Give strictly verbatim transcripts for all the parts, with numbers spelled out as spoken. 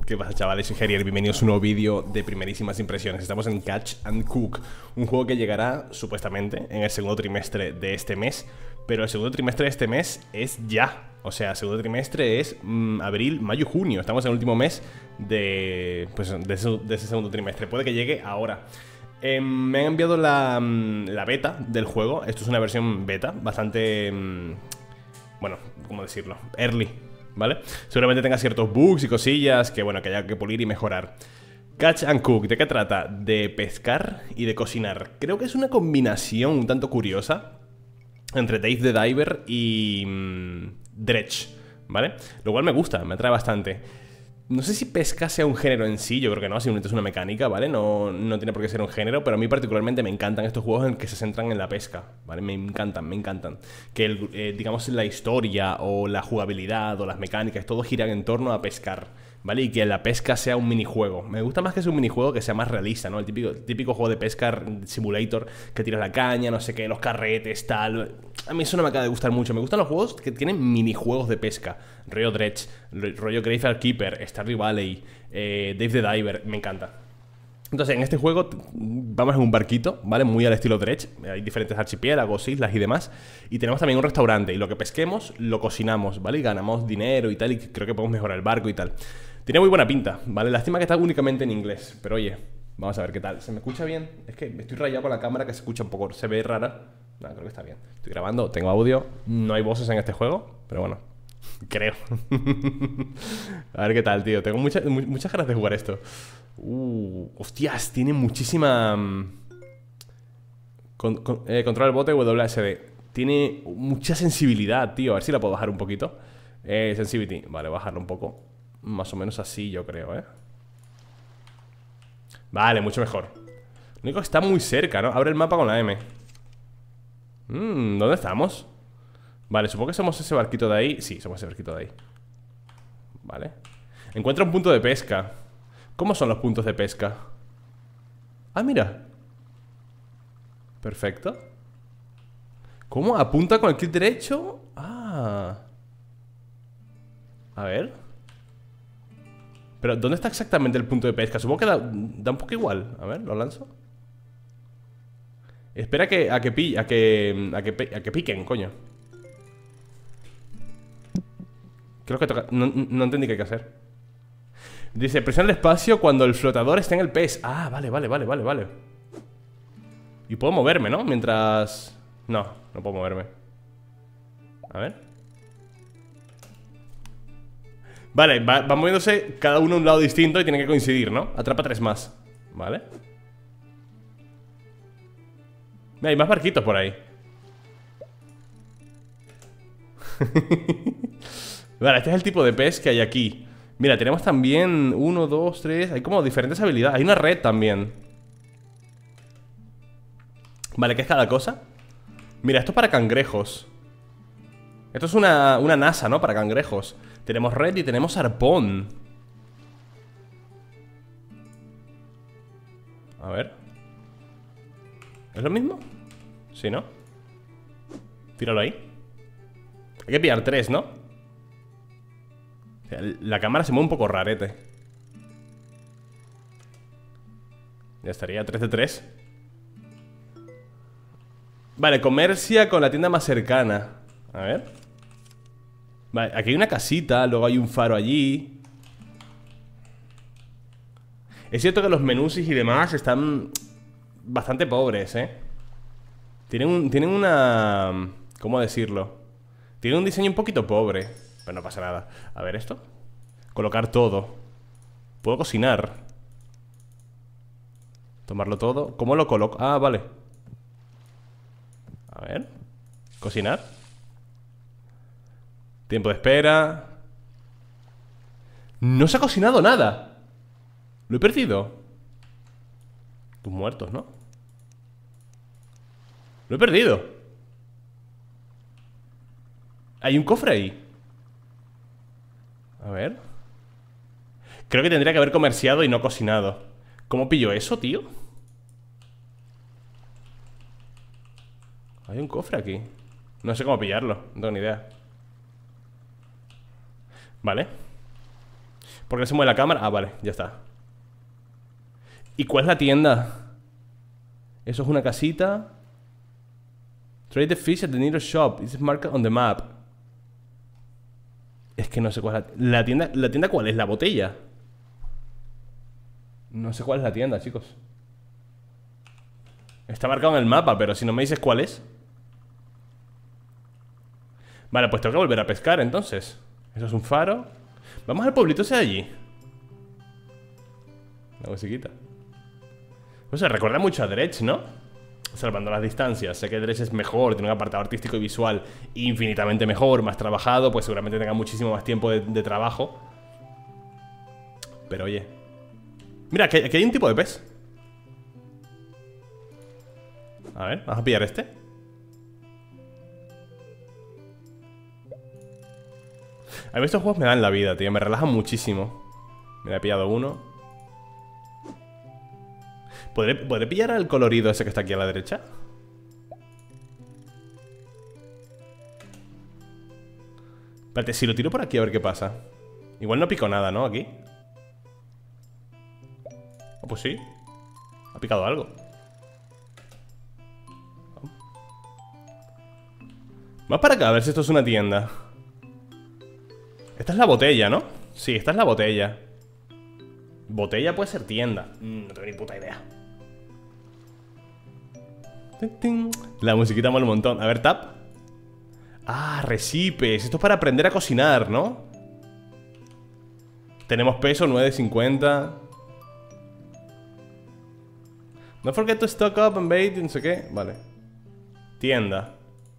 ¿Qué pasa, chavales? Soy Gerier, bienvenidos a un nuevo vídeo de primerísimas impresiones. Estamos en Catch and Cook, un juego que llegará, supuestamente, en el segundo trimestre de este mes. Pero el segundo trimestre de este mes es ya. O sea, el segundo trimestre es mmm, abril, mayo, junio. Estamos en el último mes de, pues, de, ese, de ese segundo trimestre. Puede que llegue ahora. Eh, me han enviado la, la beta del juego. Esto es una versión beta, bastante... Mmm, bueno, ¿cómo decirlo? Early, ¿vale? Seguramente tenga ciertos bugs y cosillas que, bueno, que haya que pulir y mejorar. Catch and Cook, ¿de qué trata? De pescar y de cocinar. Creo que es una combinación un tanto curiosa entre Dave the Diver y mmm, Dredge, ¿vale? Lo cual me gusta, me atrae bastante. No sé si pesca sea un género en sí, yo creo que no, simplemente es una mecánica, ¿vale? No, no tiene por qué ser un género, pero a mí particularmente me encantan estos juegos en que se centran en la pesca, ¿vale? Me encantan, me encantan. Que, el, eh, digamos, la historia o la jugabilidad o las mecánicas, todo giran en torno a pescar, ¿vale? Y que la pesca sea un minijuego. Me gusta más que sea un minijuego, que sea más realista, ¿no? El típico, típico juego de pesca simulator, que tiras la caña, no sé qué, los carretes, tal... A mí eso no me acaba de gustar mucho. Me gustan los juegos que tienen minijuegos de pesca. Rollo Dredge, rollo Graveyard Keeper, Stardew Valley, eh, Dave the Diver. Me encanta. Entonces, en este juego vamos en un barquito, ¿vale? Muy al estilo Dredge. Hay diferentes archipiélagos, islas y demás. Y tenemos también un restaurante. Y lo que pesquemos, lo cocinamos, ¿vale? Y ganamos dinero y tal. Y creo que podemos mejorar el barco y tal. Tiene muy buena pinta, ¿vale? Lástima que está únicamente en inglés. Pero oye, vamos a ver qué tal. ¿Se me escucha bien? Es que estoy rayado con la cámara, que se escucha un poco. Se ve rara. No, creo que está bien. Estoy grabando, tengo audio. No hay voces en este juego, pero bueno, creo. A ver qué tal, tío. Tengo mucha, muchas ganas de jugar esto. Uh, hostias, tiene muchísima... Con, con, eh, control del bote W S D. Tiene mucha sensibilidad, tío. A ver si la puedo bajar un poquito. eh, Sensitivity, vale, bajarlo un poco. Más o menos así, yo creo, eh Vale, mucho mejor. Lo único que está muy cerca, ¿no? Abre el mapa con la M. Mmm, ¿dónde estamos? Vale, supongo que somos ese barquito de ahí. Sí, somos ese barquito de ahí. Vale. Encuentra un punto de pesca. ¿Cómo son los puntos de pesca? Ah, mira. Perfecto. ¿Cómo? ¿Apunta con el clic derecho? Ah. A ver. Pero, ¿dónde está exactamente el punto de pesca? Supongo que da, da un poco igual. A ver, lo lanzo. Espera que, a que pi, a que, a que, a que piquen, coño. Creo que toca... No, no entendí qué hay que hacer. Dice, presiona el espacio cuando el flotador esté en el pez. Ah, vale, vale, vale, vale, vale. Y puedo moverme, ¿no? Mientras... No, no puedo moverme. A ver. Vale, va, va moviéndose cada uno a un lado distinto y tiene que coincidir, ¿no? Atrapa tres más. Vale. Mira, hay más barquitos por ahí. Vale, este es el tipo de pez que hay aquí. Mira, tenemos también uno, dos, tres. Hay como diferentes habilidades. Hay una red también. Vale, ¿qué es cada cosa? Mira, esto es para cangrejos. Esto es una, una NASA, ¿no? Para cangrejos. Tenemos red y tenemos arpón. A ver. ¿Es lo mismo? Sí, ¿no? Tíralo ahí. Hay que pillar tres, ¿no? O sea, la cámara se mueve un poco rarete. Ya estaría, tres de tres. Vale, comercia con la tienda más cercana. A ver. Vale, aquí hay una casita. Luego hay un faro allí. Es cierto que los menús y demás están bastante pobres, ¿eh? Tienen, un, tienen una... ¿Cómo decirlo? Tienen un diseño un poquito pobre. Pero no pasa nada. A ver esto. Colocar todo. Puedo cocinar. Tomarlo todo. ¿Cómo lo coloco? Ah, vale. A ver. Cocinar. Tiempo de espera. No se ha cocinado nada. Lo he perdido. Tus muertos, ¿no? Lo he perdido. Hay un cofre ahí. A ver. Creo que tendría que haber comerciado y no cocinado. ¿Cómo pillo eso, tío? Hay un cofre aquí. No sé cómo pillarlo, no tengo ni idea. Vale. ¿Por qué se mueve la cámara? Ah, vale, ya está. ¿Y cuál es la tienda? Eso es una casita. Trade the fish at the nearest shop. This is marked on the map. Es que no sé cuál es la, la tienda. ¿La tienda cuál es? ¿La botella? No sé cuál es la tienda, chicos. Está marcado en el mapa, pero si no me dices cuál es. Vale, pues tengo que volver a pescar entonces. Eso es un faro. Vamos al pueblito ese de allí. La musiquita. Pues se recuerda mucho a Dredge, ¿no? Salvando las distancias. Sé que Dredge es mejor, tiene un apartado artístico y visual infinitamente mejor, más trabajado. Pues seguramente tenga muchísimo más tiempo de, de trabajo. Pero oye, mira, aquí, aquí hay un tipo de pez. A ver, vamos a pillar este. A mí estos juegos me dan la vida, tío. Me relajan muchísimo. Mira, he pillado uno. ¿Podré, ¿Podré pillar al colorido ese que está aquí a la derecha? Espérate, si lo tiro por aquí a ver qué pasa. Igual no pico nada, ¿no? Aquí. Oh, pues sí. Ha picado algo. Vamos para acá, a ver si esto es una tienda. Esta es la botella, ¿no? Sí, esta es la botella. Botella puede ser tienda. mm, No tengo ni puta idea. La musiquita mola un montón. A ver, tap. Ah, recipes. Esto es para aprender a cocinar, ¿no? Tenemos peso, nueve de cincuenta. No forget to stock up and bait, no sé qué. Vale. Tienda.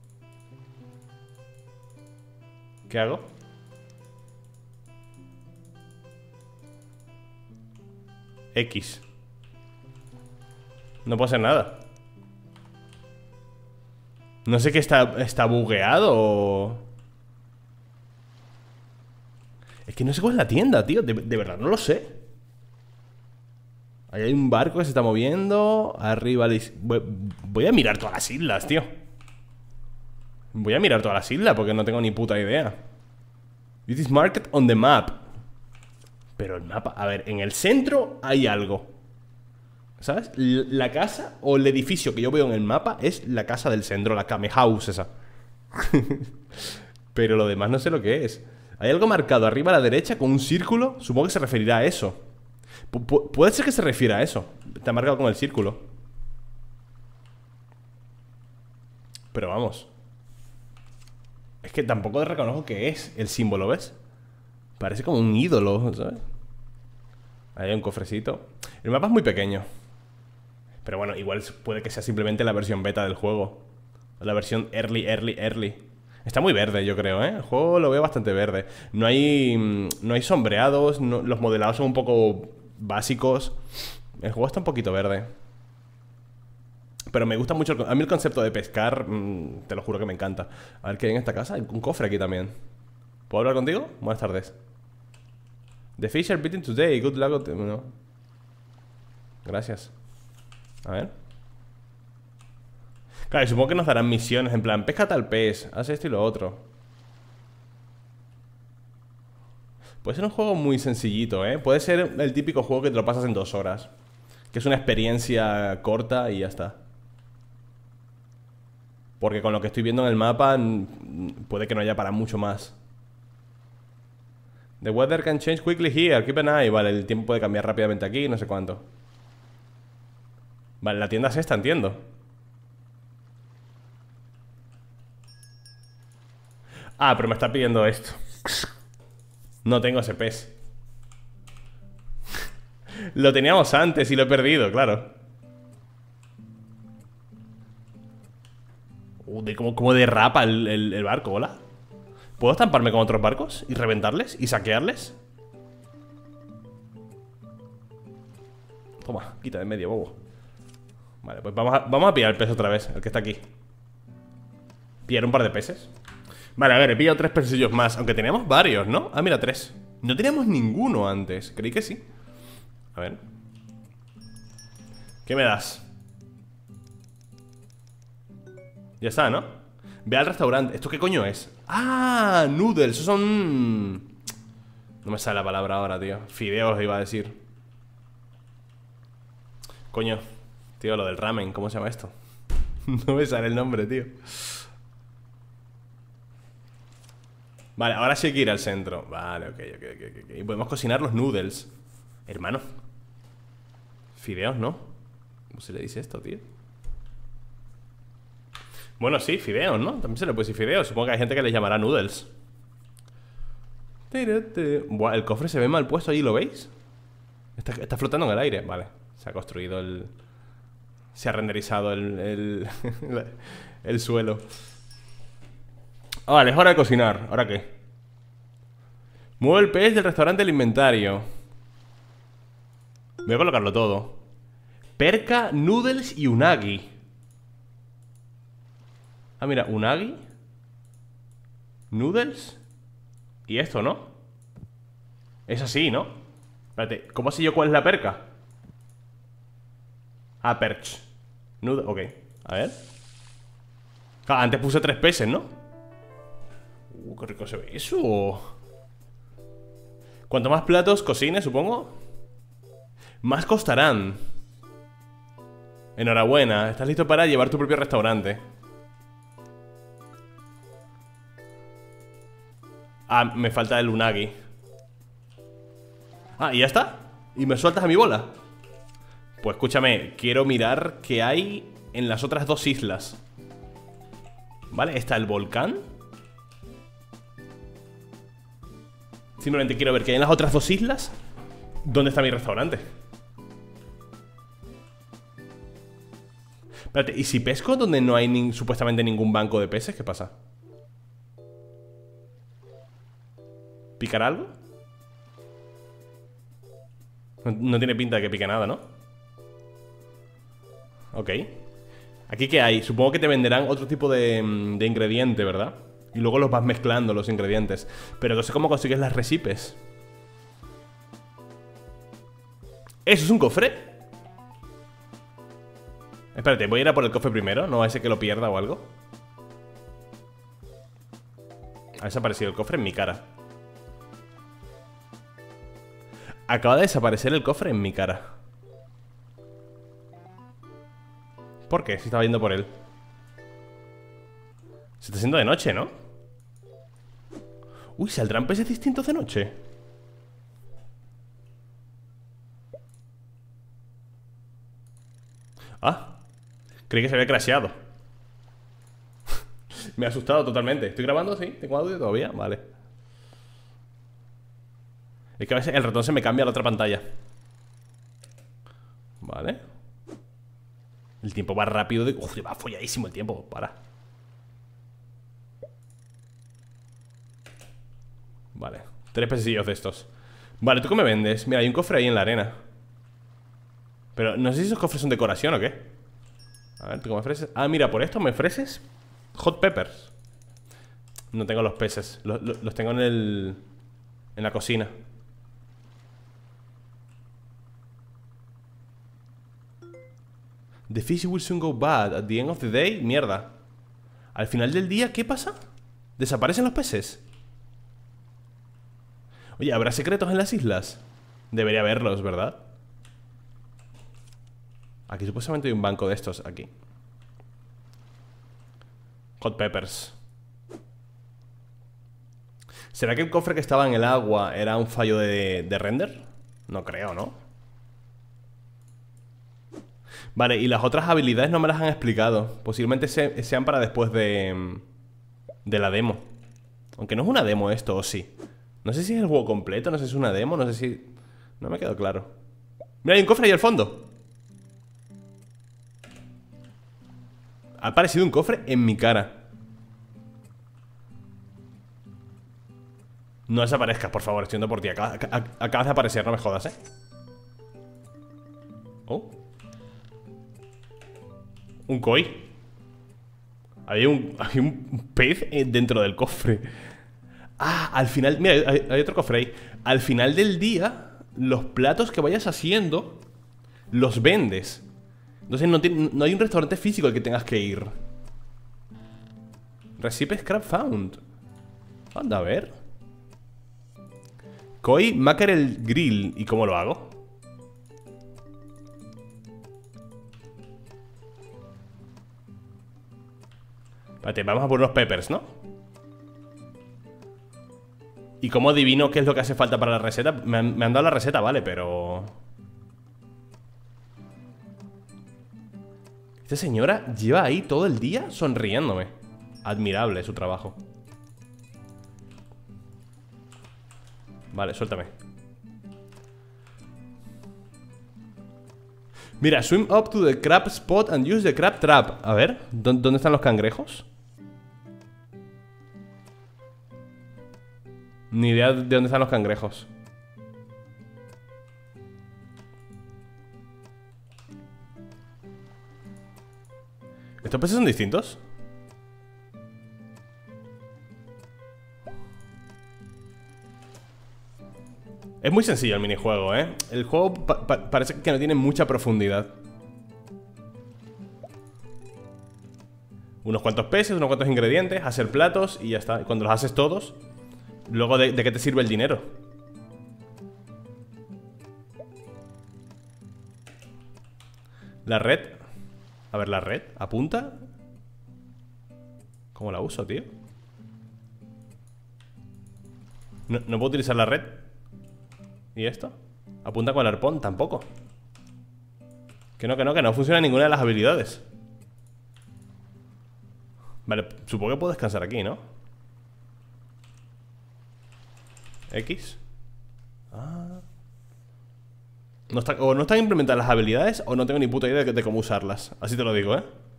¿Qué hago? X. No puedo hacer nada. No sé qué está, está bugueado o... Es que no sé cuál es la tienda, tío. De, de verdad, no lo sé. Ahí hay un barco que se está moviendo. Arriba... Voy, voy a mirar todas las islas, tío. Voy a mirar todas las islas porque no tengo ni puta idea. It is marked on the map. Pero el mapa... A ver, en el centro hay algo. ¿Sabes? La casa o el edificio que yo veo en el mapa es la casa del centro, la Kame House esa. Pero lo demás no sé lo que es. Hay algo marcado arriba a la derecha con un círculo. Supongo que se referirá a eso. Pu- puede ser que se refiera a eso. Está marcado con el círculo. Pero vamos. Es que tampoco reconozco qué es el símbolo, ¿ves? Parece como un ídolo, ¿sabes? Ahí hay un cofrecito. El mapa es muy pequeño. Pero bueno, igual puede que sea simplemente la versión beta del juego. La versión early, early, early. Está muy verde, yo creo, ¿eh? El juego lo veo bastante verde. No hay, no hay sombreados, no, los modelados son un poco básicos. El juego está un poquito verde. Pero me gusta mucho el, a mí el concepto de pescar, mmm, te lo juro que me encanta. A ver qué hay en esta casa. Hay un cofre aquí también. ¿Puedo hablar contigo? Buenas tardes. The fish are beating today. Good luck. No. Gracias. A ver. Claro, supongo que nos darán misiones en plan, pesca tal pez, haz esto y lo otro. Puede ser un juego muy sencillito, ¿eh? Puede ser el típico juego que te lo pasas en dos horas. Que es una experiencia corta y ya está. Porque con lo que estoy viendo en el mapa puede que no haya para mucho más. The weather can change quickly here, keep an eye. Vale, el tiempo puede cambiar rápidamente aquí, no sé cuánto. Vale, la tienda es esta, entiendo. Ah, pero me está pidiendo esto. No tengo ese pez. Lo teníamos antes y lo he perdido, claro. Uh, de cómo, cómo derrapa el, el, el barco, hola. ¿Puedo estamparme con otros barcos y reventarles y saquearles? Toma, quita de medio, bobo. Vale, pues vamos a, vamos a pillar el pez otra vez, el que está aquí. Pillar un par de peces. Vale, a ver, he pillado tres pesillos más. Aunque teníamos varios, ¿no? Ah, mira, tres. No teníamos ninguno antes. Creí que sí. A ver. ¿Qué me das? Ya está, ¿no? Ve al restaurante. ¿Esto qué coño es? ¡Ah! Noodles. Esos son... No me sale la palabra ahora, tío. Fideos iba a decir. Coño, tío, lo del ramen, ¿cómo se llama esto? No me sale el nombre, tío. Vale, ahora sí hay que ir al centro. Vale, ok, ok, ok, ok. Y podemos cocinar los noodles. Hermano. Fideos, ¿no? ¿Cómo se le dice esto, tío? Bueno, sí, fideos, ¿no? También se le puede decir fideos. Supongo que hay gente que les llamará noodles. Buah, el cofre se ve mal puesto allí, ¿lo veis? Está, está flotando en el aire. Vale, se ha construido el... Se ha renderizado el... El, el suelo. Vale, es hora de cocinar. ¿Ahora qué? Mueve el pez del restaurante al inventario. Voy a colocarlo todo. Perca, noodles y unagi. Ah, mira, unagi, noodles y esto, ¿no? Es así, ¿no? Espérate, ¿cómo sé yo cuál es la perca? Ah, perch. Noodle, ok, a ver. Ah, antes puse tres peces, ¿no? Uh, qué rico se ve eso. Cuanto más platos cocines, supongo, más costarán. Enhorabuena, estás listo para llevar tu propio restaurante. Ah, me falta el unagi. Ah, ¿y ya está? ¿Y me sueltas a mi bola? Pues escúchame, quiero mirar qué hay en las otras dos islas. Vale, está el volcán. Simplemente quiero ver qué hay en las otras dos islas. ¿Dónde está mi restaurante? Espérate, ¿y si pesco donde no hay ni, supuestamente ningún banco de peces? ¿Qué pasa? ¿Picar algo? No, no tiene pinta de que pique nada, ¿no? Ok. ¿Aquí qué hay? Supongo que te venderán otro tipo de, de ingrediente, ¿verdad? Y luego los vas mezclando, los ingredientes. Pero no sé cómo consigues las recipes. ¿Eso es un cofre? Espérate, voy a ir a por el cofre primero. No va a ser que lo pierda o algo. Ha desaparecido el cofre en mi cara. Acaba de desaparecer el cofre en mi cara. ¿Por qué? Si estaba yendo por él. Se está haciendo de noche, ¿no? Uy, ¿saldrán peces distintos de noche? Ah, creí que se había crasheado. Me ha asustado totalmente. ¿Estoy grabando? Sí, tengo audio todavía, vale. Es que a veces el ratón se me cambia a la otra pantalla. Vale. El tiempo va rápido de... Uf, va folladísimo el tiempo, para. Vale, tres pececillos de estos. Vale, ¿tú qué me vendes? Mira, hay un cofre ahí en la arena. Pero no sé si esos cofres son decoración o qué. A ver, ¿tú qué me ofreces? Ah, mira, por esto me ofreces hot peppers. No tengo los peces. Los, los, los tengo en el... En la cocina. The fish will soon go bad. At the end of the day, mierda. Al final del día, ¿qué pasa? ¿Desaparecen los peces? Oye, ¿habrá secretos en las islas? Debería haberlos, ¿verdad? Aquí supuestamente hay un banco de estos, aquí. Hot peppers. ¿Será que el cofre que estaba en el agua era un fallo de, de render? No creo, ¿no? Vale, y las otras habilidades no me las han explicado. Posiblemente se, sean para después de... De la demo. Aunque no es una demo esto, ¿o sí? No sé si es el juego completo, no sé si es una demo, no sé si... No me quedó claro. Mira, hay un cofre ahí al fondo. Ha aparecido un cofre en mi cara. No desaparezcas, por favor, estoy yendo por ti. Acabas, acabas de aparecer, no me jodas, ¿eh? Oh. Un koi. Había un, había un pez dentro del cofre. Ah, al final... Mira, hay, hay otro cofre ahí. Al final del día, los platos que vayas haciendo los vendes. Entonces no, tiene, no hay un restaurante físico al que tengas que ir. Recipe scrap found. Anda, a ver. Koi Mackerel Grill. ¿Y cómo lo hago? Espérate, vamos a por unos peppers, ¿no? ¿Y cómo adivino qué es lo que hace falta para la receta? Me han, me han dado la receta, vale, pero... Esta señora lleva ahí todo el día sonriéndome. Admirable su trabajo. Vale, suéltame. Mira, swim up to the crab spot and use the crab trap. A ver, ¿dónde están los cangrejos? Ni idea de dónde están los cangrejos. ¿Estos peces son distintos? Es muy sencillo el minijuego, ¿eh? El juego pa pa parece que no tiene mucha profundidad. Unos cuantos peces, unos cuantos ingredientes, hacer platos y ya está. Y cuando los haces todos, luego de, de qué te sirve el dinero. La red. A ver, la red. Apunta. ¿Cómo la uso, tío? No, no puedo utilizar la red. ¿Y esto? Apunta con el arpón, tampoco. Que no, que no, que no funciona ninguna de las habilidades. Vale, supongo que puedo descansar aquí, ¿no? X. Ah. No está, o no están implementadas las habilidades o no tengo ni puta idea de, de cómo usarlas. Así te lo digo, ¿eh?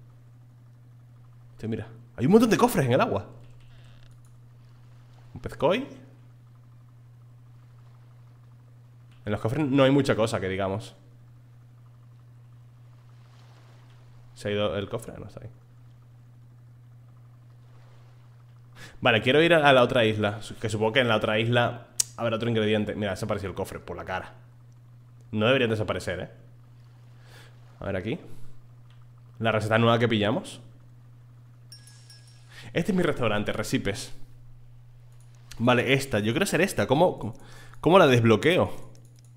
Tío, mira, hay un montón de cofres en el agua. Un pez koi. En los cofres no hay mucha cosa que digamos. ¿Se ha ido el cofre? No está ahí. Vale, quiero ir a la otra isla. Que supongo que en la otra isla habrá otro ingrediente. Mira, desapareció el cofre por la cara. No deberían desaparecer, ¿eh? A ver aquí. La receta nueva que pillamos. Este es mi restaurante, Recipes. Vale, esta, yo quiero ser esta. ¿Cómo, cómo la desbloqueo?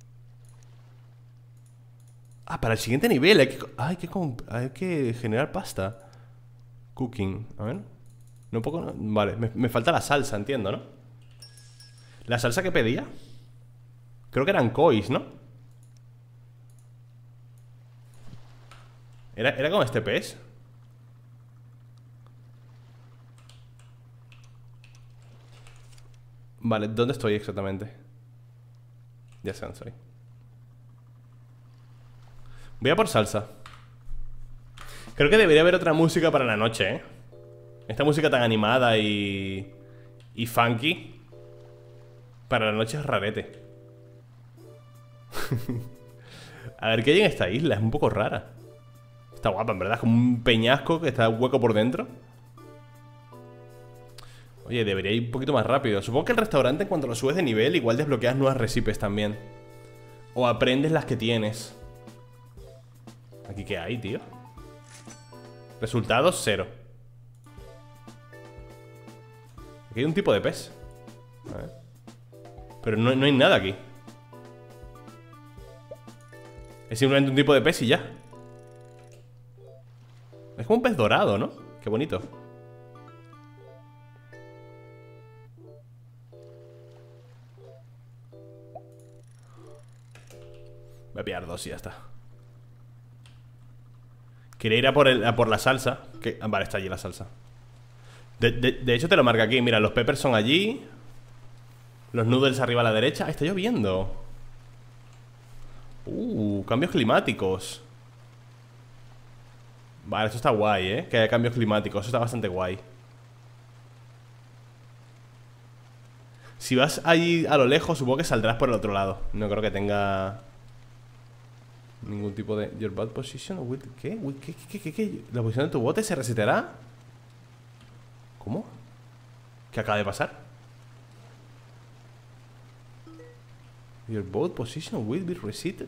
Ah, para el siguiente nivel hay que, hay que, hay que generar pasta. Cooking, a ver. No puedo, no, vale, me, me falta la salsa, entiendo, ¿no? La salsa que pedía creo que eran kois, ¿no? ¿Era, era como este pez? Vale, ¿dónde estoy exactamente? Ya sé dónde estoy. Voy a por salsa. Creo que debería haber otra música para la noche, ¿eh? Esta música tan animada y... y funky para la noche es rarete. A ver qué hay en esta isla, es un poco rara. Está guapa, en verdad, es como un peñasco que está hueco por dentro. Oye, debería ir un poquito más rápido. Supongo que el restaurante, cuando lo subes de nivel, igual desbloqueas nuevas recipes también. O aprendes las que tienes. ¿Aquí qué hay, tío? Resultados, cero. Aquí hay un tipo de pez. A ver. Pero no, no hay nada aquí. Es simplemente un tipo de pez y ya. Es como un pez dorado, ¿no? Qué bonito. Voy a pillar dos y ya está. Quería ir a por, el, a por la salsa que, ah, vale, está allí la salsa. De, de, de hecho te lo marca aquí. Mira, los peppers son allí. Los noodles arriba a la derecha. Ah, está lloviendo. Uh, cambios climáticos. Vale, esto está guay, ¿eh? Que haya cambios climáticos, eso está bastante guay. Si vas allí a lo lejos, supongo que saldrás por el otro lado. No creo que tenga ningún tipo de... Your bot position with... ¿Qué? ¿Qué? ¿Qué? ¿Qué? ¿Qué? ¿La posición de tu bote se reseteará? ¿Cómo? ¿Qué acaba de pasar? Your boat position will be reseated.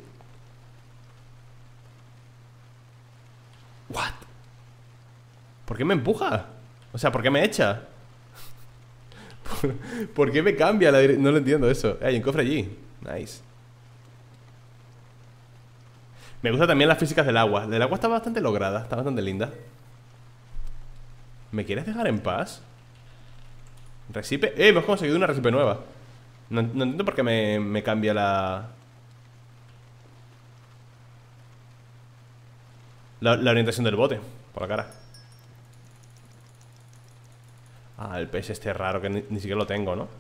What? ¿Por qué me empuja? O sea, ¿por qué me echa? ¿Por qué me cambia la dire- No lo entiendo eso. Hay un cofre allí. Nice. Me gusta también las físicas del agua. El agua está bastante lograda, está bastante linda. ¿Me quieres dejar en paz? Recipe. ¡Eh! Hemos conseguido una recipe nueva. No, no entiendo por qué me, me cambia la... la... la orientación del bote. Por la cara. Ah, el pez este raro que ni, ni siquiera lo tengo, ¿no?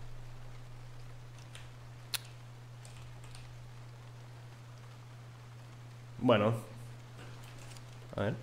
Bueno. A ver.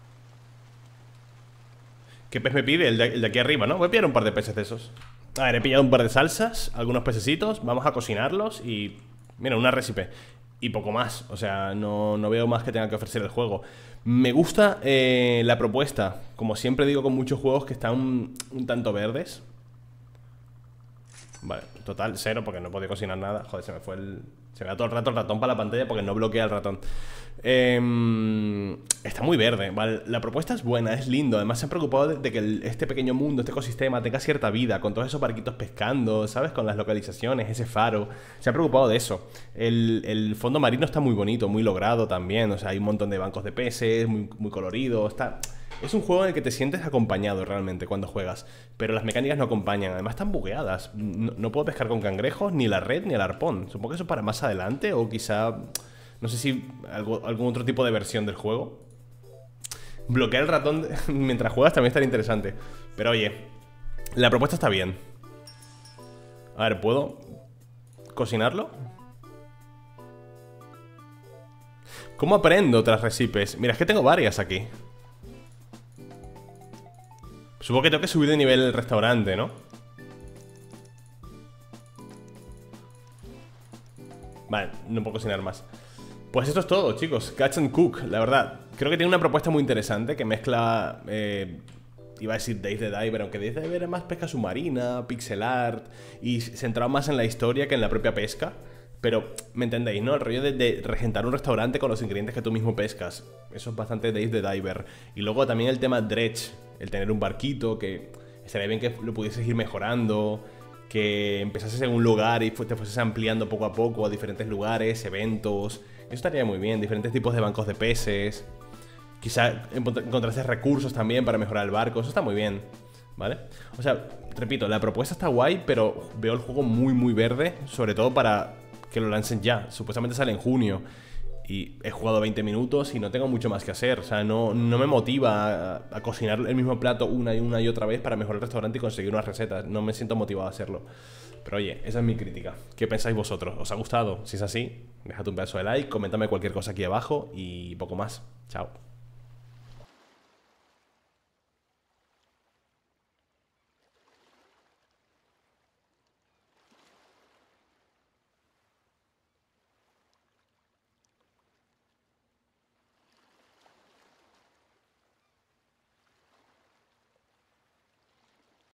¿Qué pez me pide? El de, el de aquí arriba, ¿no? Voy a pillar un par de peces de esos. A ver, he pillado un par de salsas, algunos pececitos. Vamos a cocinarlos y... Mira, una recipe. Y poco más, o sea, no, no veo más que tenga que ofrecer el juego. Me gusta eh, la propuesta. Como siempre digo con muchos juegos que están un, un tanto verdes. Vale, total, cero porque no podía cocinar nada. Joder, se me fue el... Se me da todo el rato el ratón para la pantalla porque no bloquea el ratón. eh, Está muy verde, ¿vale? La propuesta es buena, es lindo. Además se han preocupado de, de que el- este pequeño mundo, este ecosistema tenga cierta vida. Con todos esos barquitos pescando, ¿sabes? Con las localizaciones, ese faro. Se han preocupado de eso. El, el fondo marino está muy bonito, muy logrado también. O sea, hay un montón de bancos de peces, muy, muy colorido. Está... Es un juego en el que te sientes acompañado realmente cuando juegas, pero las mecánicas no acompañan, además están bugueadas. No, no puedo pescar con cangrejos, ni la red, ni el arpón. Supongo que eso para más adelante, o quizá, no sé si algo, algún otro tipo de versión del juego. Bloquear el ratón de- mientras juegas también estaría interesante. Pero oye, la propuesta está bien. A ver, ¿puedo cocinarlo? ¿Cómo aprendo otras recipes? Mira, es que tengo varias aquí. Supongo que tengo que subir de nivel el restaurante, ¿no? Vale, no puedo cocinar más. Pues esto es todo, chicos. Catch and Cook, la verdad. Creo que tiene una propuesta muy interesante que mezcla... Eh, iba a decir Dave the Diver, aunque Dave the Diver es más pesca submarina, pixel art y centrado más en la historia que en la propia pesca. Pero, ¿me entendéis, no? El rollo de, de regentar un restaurante con los ingredientes que tú mismo pescas. Eso es bastante Dave the Diver. Y luego también el tema dredge, el tener un barquito, que estaría bien que lo pudieses ir mejorando, que empezases en un lugar y te fueses ampliando poco a poco a diferentes lugares, eventos. Eso estaría muy bien, diferentes tipos de bancos de peces. Quizá encontrases recursos también para mejorar el barco. Eso está muy bien, ¿vale? O sea, repito, la propuesta está guay, pero veo el juego muy muy verde, sobre todo para que lo lancen ya. Supuestamente sale en junio y he jugado veinte minutos y no tengo mucho más que hacer. O sea, no, no me motiva a, a cocinar el mismo plato una y una y otra vez para mejorar el restaurante y conseguir unas recetas. No me siento motivado a hacerlo. Pero oye, esa es mi crítica. ¿Qué pensáis vosotros? ¿Os ha gustado? Si es así, dejad un pedazo de like, coméntame cualquier cosa aquí abajo y poco más. Chao.